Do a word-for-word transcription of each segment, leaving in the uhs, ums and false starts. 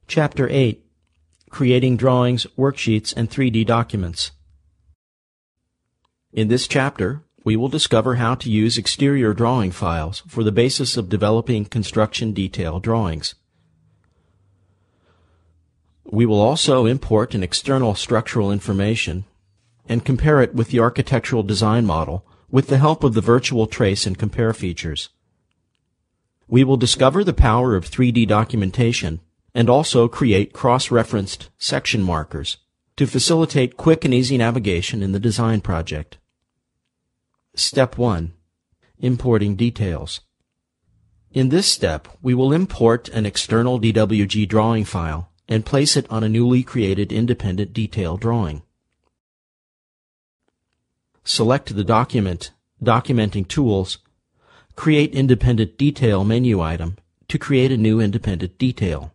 Chapter eight. Creating Drawings, Worksheets, and three D Documents. In this chapter, we will discover how to use exterior drawing files for the basis of developing construction detail drawings. We will also import an external structural information and compare it with the architectural design model with the help of the virtual trace and compare features. We will discover the power of three D documentation and also create cross-referenced section markers to facilitate quick and easy navigation in the design project. Step one. Importing details. In this step, we will import an external D W G drawing file and place it on a newly created independent detail drawing. Select the document, Documenting Tools, Create Independent Detail menu item to create a new independent detail.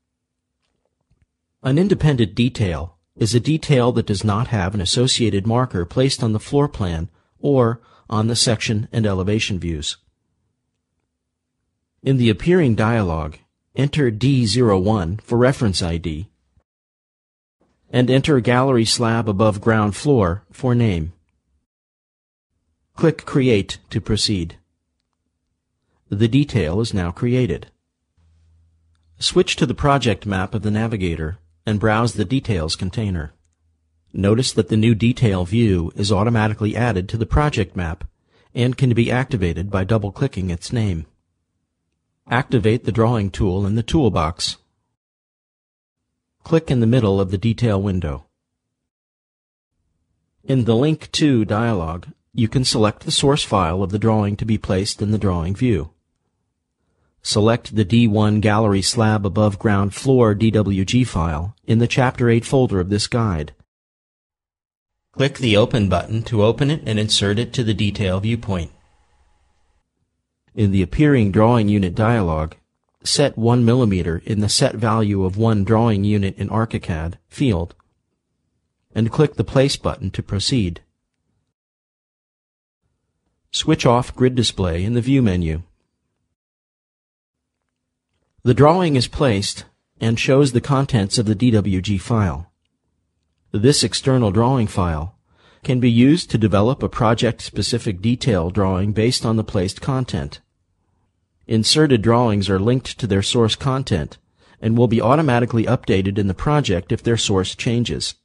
An independent detail is a detail that does not have an associated marker placed on the floor plan or on the section and elevation views. In the appearing dialog, enter D zero one for reference I D and enter Gallery Slab Above Ground Floor for name. Click Create to proceed. The detail is now created. Switch to the project map of the navigator and browse the Details container. Notice that the new detail view is automatically added to the project map and can be activated by double-clicking its name. Activate the drawing tool in the toolbox. Click in the middle of the detail window. In the Link To dialog, you can select the source file of the drawing to be placed in the drawing view. Select the D one Gallery Slab Above Ground Floor D W G file in the Chapter eight folder of this guide. Click the Open button to open it and insert it to the detail viewpoint. In the appearing Drawing Unit dialog, set one millimeter in the Set Value of one Drawing Unit in ArchiCAD field, and click the Place button to proceed. Switch off Grid Display in the View menu. The drawing is placed and shows the contents of the D W G file. This external drawing file can be used to develop a project-specific detail drawing based on the placed content. Inserted drawings are linked to their source content and will be automatically updated in the project if their source changes.